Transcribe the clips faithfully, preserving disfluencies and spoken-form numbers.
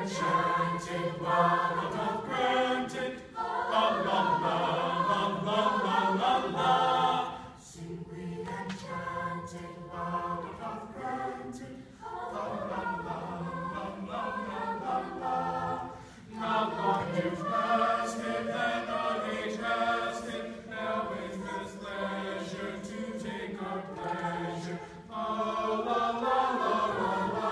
and chant it while it doth grant it. La la la la la la la la. Sing we and chant it while it doth grant it. La la la la la la la la. Not long you've lasted, then our age has it. Now is this leisure to take our pleasure. La la la la la la.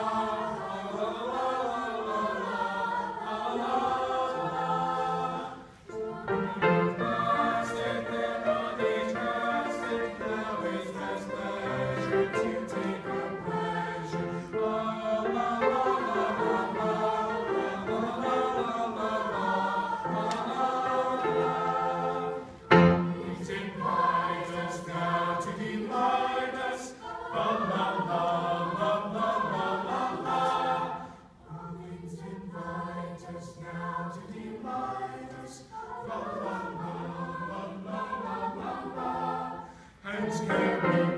Hands carry